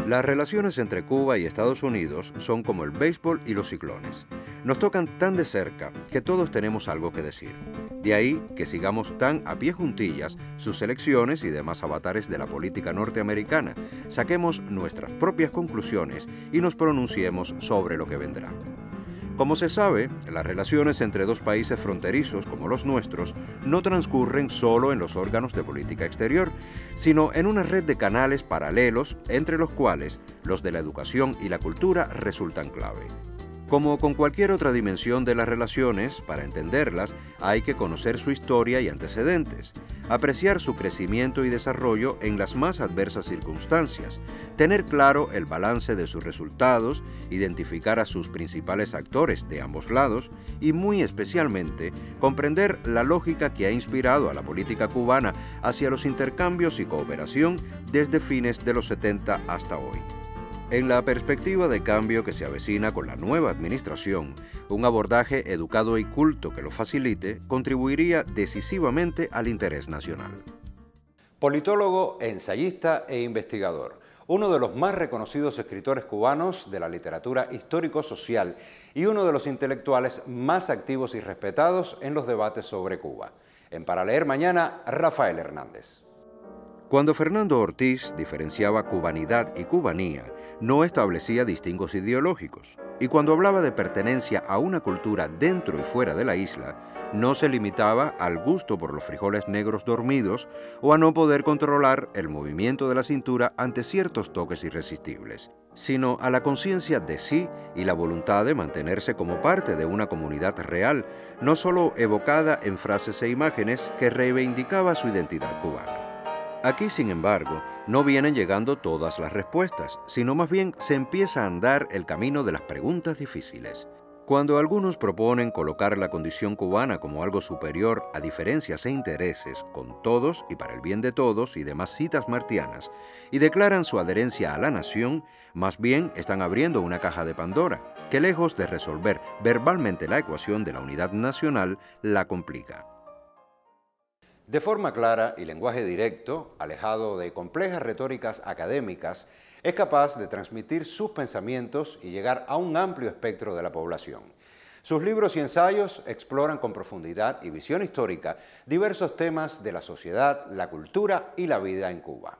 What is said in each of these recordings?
Las relaciones entre Cuba y Estados Unidos son como el béisbol y los ciclones. Nos tocan tan de cerca que todos tenemos algo que decir. De ahí que sigamos tan a pie juntillas sus elecciones y demás avatares de la política norteamericana, saquemos nuestras propias conclusiones y nos pronunciemos sobre lo que vendrá. Como se sabe, las relaciones entre dos países fronterizos como los nuestros no transcurren solo en los órganos de política exterior, sino en una red de canales paralelos entre los cuales los de la educación y la cultura resultan clave. Como con cualquier otra dimensión de las relaciones, para entenderlas hay que conocer su historia y antecedentes, apreciar su crecimiento y desarrollo en las más adversas circunstancias, tener claro el balance de sus resultados, identificar a sus principales actores de ambos lados y, muy especialmente, comprender la lógica que ha inspirado a la política cubana hacia los intercambios y cooperación desde fines de los 70 hasta hoy. En la perspectiva de cambio que se avecina con la nueva administración, un abordaje educado y culto que lo facilite contribuiría decisivamente al interés nacional. Politólogo, ensayista e investigador, uno de los más reconocidos escritores cubanos de la literatura histórico-social y uno de los intelectuales más activos y respetados en los debates sobre Cuba. En Para Leer Mañana, Rafael Hernández. Cuando Fernando Ortiz diferenciaba cubanidad y cubanía, no establecía distingos ideológicos, y cuando hablaba de pertenencia a una cultura dentro y fuera de la isla, no se limitaba al gusto por los frijoles negros dormidos o a no poder controlar el movimiento de la cintura ante ciertos toques irresistibles, sino a la conciencia de sí y la voluntad de mantenerse como parte de una comunidad real, no solo evocada en frases e imágenes que reivindicaba su identidad cubana. Aquí, sin embargo, no vienen llegando todas las respuestas, sino más bien se empieza a andar el camino de las preguntas difíciles. Cuando algunos proponen colocar la condición cubana como algo superior a diferencias e intereses con todos y para el bien de todos y demás citas martianas, y declaran su adherencia a la nación, más bien están abriendo una caja de Pandora, que lejos de resolver verbalmente la ecuación de la unidad nacional, la complica. De forma clara y lenguaje directo, alejado de complejas retóricas académicas, es capaz de transmitir sus pensamientos y llegar a un amplio espectro de la población. Sus libros y ensayos exploran con profundidad y visión histórica diversos temas de la sociedad, la cultura y la vida en Cuba.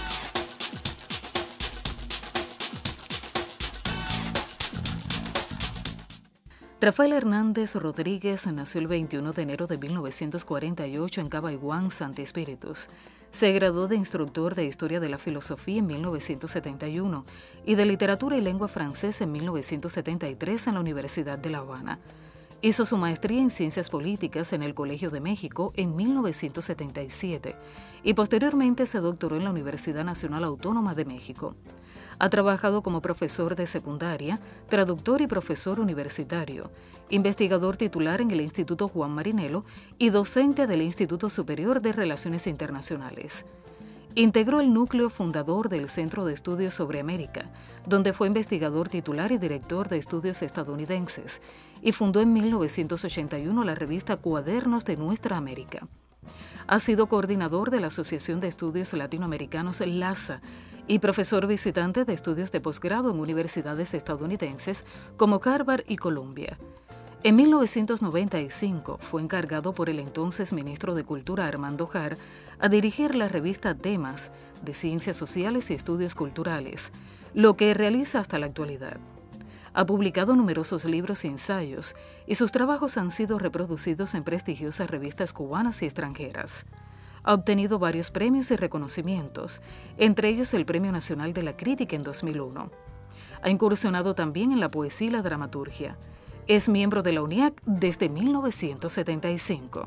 Rafael Hernández Rodríguez nació el 21 de enero de 1948 en Cabaiguán, Santi Espíritus. Se graduó de instructor de Historia de la Filosofía en 1971 y de Literatura y Lengua Francesa en 1973 en la Universidad de La Habana. Hizo su maestría en Ciencias Políticas en el Colegio de México en 1977 y posteriormente se doctoró en la Universidad Nacional Autónoma de México. Ha trabajado como profesor de secundaria, traductor y profesor universitario, investigador titular en el Instituto Juan Marinelo y docente del Instituto Superior de Relaciones Internacionales. Integró el núcleo fundador del Centro de Estudios sobre América, donde fue investigador titular y director de estudios estadounidenses, y fundó en 1981 la revista Cuadernos de Nuestra América. Ha sido coordinador de la Asociación de Estudios Latinoamericanos LASA y profesor visitante de estudios de posgrado en universidades estadounidenses como Harvard y Columbia. En 1995 fue encargado por el entonces ministro de Cultura Armando Jar a dirigir la revista Temas de Ciencias Sociales y Estudios Culturales, lo que realiza hasta la actualidad. Ha publicado numerosos libros y ensayos, y sus trabajos han sido reproducidos en prestigiosas revistas cubanas y extranjeras. Ha obtenido varios premios y reconocimientos, entre ellos el Premio Nacional de la Crítica en 2001. Ha incursionado también en la poesía y la dramaturgia. Es miembro de la UNIAC desde 1975.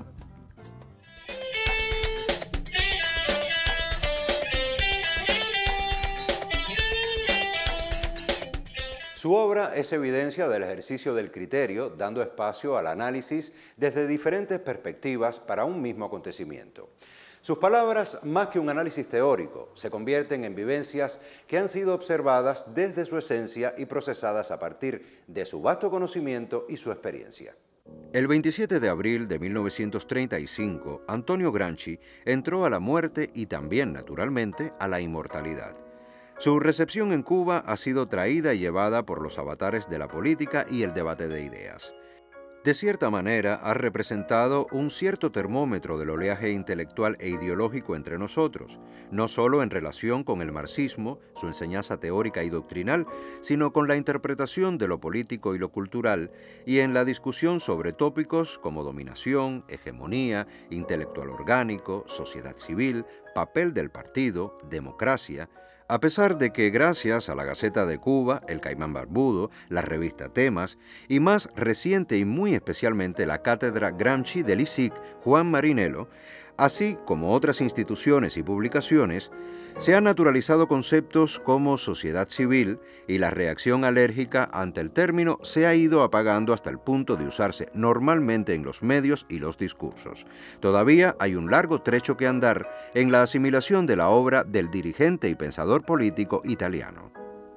Su obra es evidencia del ejercicio del criterio, dando espacio al análisis desde diferentes perspectivas para un mismo acontecimiento. Sus palabras, más que un análisis teórico, se convierten en vivencias que han sido observadas desde su esencia y procesadas a partir de su vasto conocimiento y su experiencia. El 27 de abril de 1935, Antonio Gramsci entró a la muerte y también, naturalmente, a la inmortalidad. Su recepción en Cuba ha sido traída y llevada por los avatares de la política y el debate de ideas. De cierta manera, ha representado un cierto termómetro del oleaje intelectual e ideológico entre nosotros, no solo en relación con el marxismo, su enseñanza teórica y doctrinal, sino con la interpretación de lo político y lo cultural, y en la discusión sobre tópicos como dominación, hegemonía, intelectual orgánico, sociedad civil, papel del partido, democracia, a pesar de que gracias a la Gaceta de Cuba, el Caimán Barbudo, la revista Temas y más reciente y muy especialmente la Cátedra Gramsci del ISIC Juan Marinello, así como otras instituciones y publicaciones, se han naturalizado conceptos como sociedad civil y la reacción alérgica ante el término se ha ido apagando hasta el punto de usarse normalmente en los medios y los discursos. Todavía hay un largo trecho que andar en la asimilación de la obra del dirigente y pensador político italiano.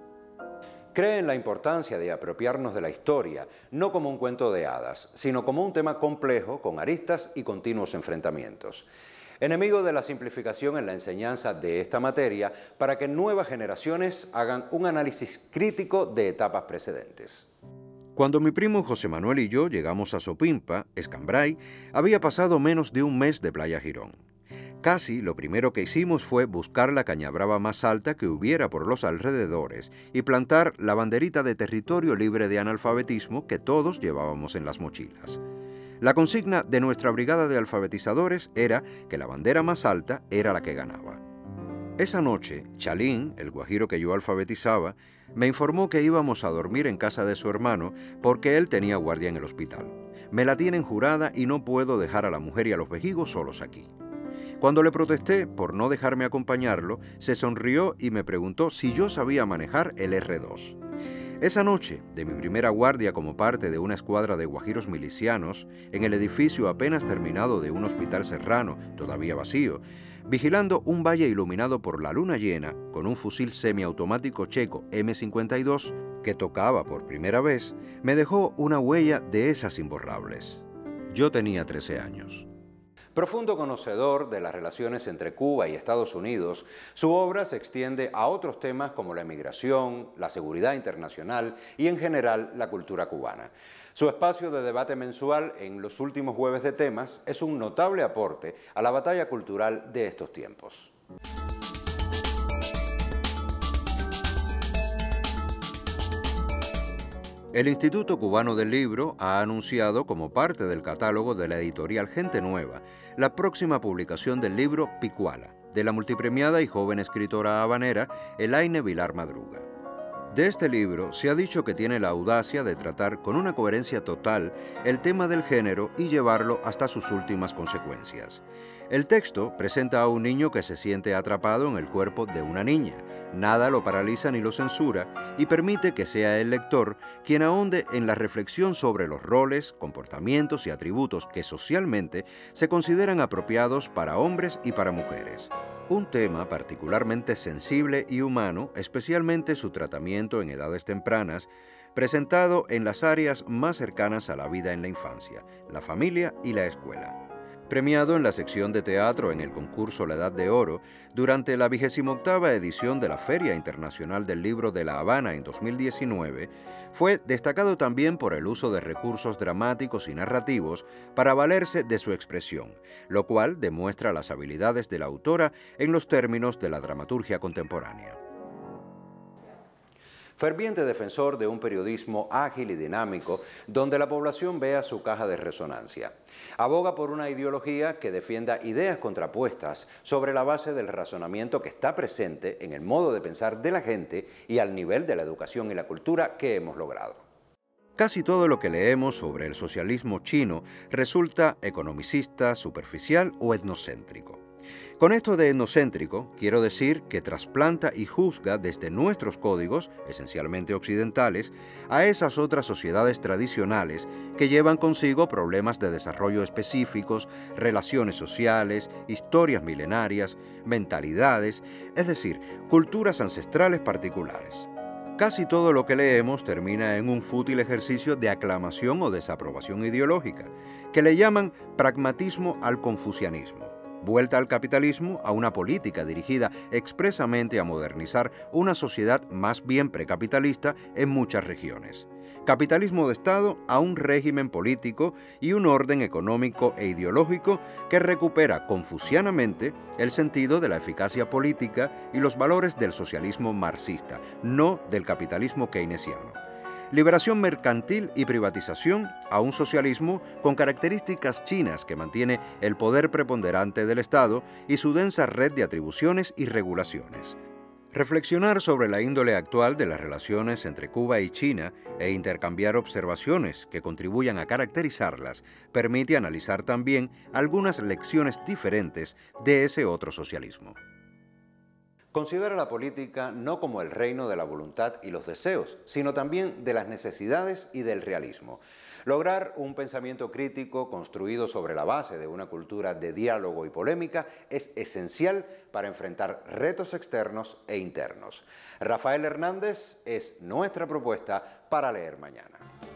Cree en la importancia de apropiarnos de la historia, no como un cuento de hadas, sino como un tema complejo, con aristas y continuos enfrentamientos. Enemigo de la simplificación en la enseñanza de esta materia para que nuevas generaciones hagan un análisis crítico de etapas precedentes. Cuando mi primo José Manuel y yo llegamos a Sopimpa, Escambray, había pasado menos de un mes de Playa Girón. Casi lo primero que hicimos fue buscar la cañabrava más alta que hubiera por los alrededores y plantar la banderita de territorio libre de analfabetismo que todos llevábamos en las mochilas. La consigna de nuestra brigada de alfabetizadores era que la bandera más alta era la que ganaba. Esa noche, Chalín, el guajiro que yo alfabetizaba, me informó que íbamos a dormir en casa de su hermano porque él tenía guardia en el hospital. Me la tienen jurada y no puedo dejar a la mujer y a los vejigos solos aquí. Cuando le protesté por no dejarme acompañarlo, se sonrió y me preguntó si yo sabía manejar el R2. Esa noche, de mi primera guardia como parte de una escuadra de guajiros milicianos, en el edificio apenas terminado de un hospital serrano, todavía vacío, vigilando un valle iluminado por la luna llena, con un fusil semiautomático checo M52, que tocaba por primera vez, me dejó una huella de esas imborrables. Yo tenía 13 años. Profundo conocedor de las relaciones entre Cuba y Estados Unidos, su obra se extiende a otros temas como la emigración, la seguridad internacional y en general la cultura cubana. Su espacio de debate mensual en los últimos jueves de temas es un notable aporte a la batalla cultural de estos tiempos. El Instituto Cubano del Libro ha anunciado como parte del catálogo de la editorial Gente Nueva la próxima publicación del libro Picuala, de la multipremiada y joven escritora habanera Elaine Vilar Madruga. De este libro se ha dicho que tiene la audacia de tratar con una coherencia total el tema del género y llevarlo hasta sus últimas consecuencias. El texto presenta a un niño que se siente atrapado en el cuerpo de una niña. Nada lo paraliza ni lo censura y permite que sea el lector quien ahonde en la reflexión sobre los roles, comportamientos y atributos que socialmente se consideran apropiados para hombres y para mujeres. Un tema particularmente sensible y humano, especialmente su tratamiento en edades tempranas, presentado en las áreas más cercanas a la vida en la infancia, la familia y la escuela. Premiado en la sección de teatro en el concurso La Edad de Oro, durante la 28ª edición de la Feria Internacional del Libro de La Habana en 2019, fue destacado también por el uso de recursos dramáticos y narrativos para valerse de su expresión, lo cual demuestra las habilidades de la autora en los términos de la dramaturgia contemporánea. Ferviente defensor de un periodismo ágil y dinámico, donde la población vea su caja de resonancia. Aboga por una ideología que defienda ideas contrapuestas sobre la base del razonamiento que está presente en el modo de pensar de la gente y al nivel de la educación y la cultura que hemos logrado. Casi todo lo que leemos sobre el socialismo chino resulta economicista, superficial o etnocéntrico. Con esto de etnocéntrico, quiero decir que trasplanta y juzga desde nuestros códigos, esencialmente occidentales, a esas otras sociedades tradicionales que llevan consigo problemas de desarrollo específicos, relaciones sociales, historias milenarias, mentalidades, es decir, culturas ancestrales particulares. Casi todo lo que leemos termina en un fútil ejercicio de aclamación o desaprobación ideológica, que le llaman pragmatismo al confucianismo. vuelta al capitalismo a una política dirigida expresamente a modernizar una sociedad más bien precapitalista en muchas regiones. Capitalismo de Estado a un régimen político y un orden económico e ideológico que recupera confucianamente el sentido de la eficacia política y los valores del socialismo marxista, no del capitalismo keynesiano. Liberación mercantil y privatización a un socialismo con características chinas que mantiene el poder preponderante del Estado y su densa red de atribuciones y regulaciones. Reflexionar sobre la índole actual de las relaciones entre Cuba y China e intercambiar observaciones que contribuyan a caracterizarlas permite analizar también algunas lecciones diferentes de ese otro socialismo. Considera la política no como el reino de la voluntad y los deseos, sino también de las necesidades y del realismo. Lograr un pensamiento crítico construido sobre la base de una cultura de diálogo y polémica es esencial para enfrentar retos externos e internos. Rafael Hernández es nuestra propuesta para leer mañana.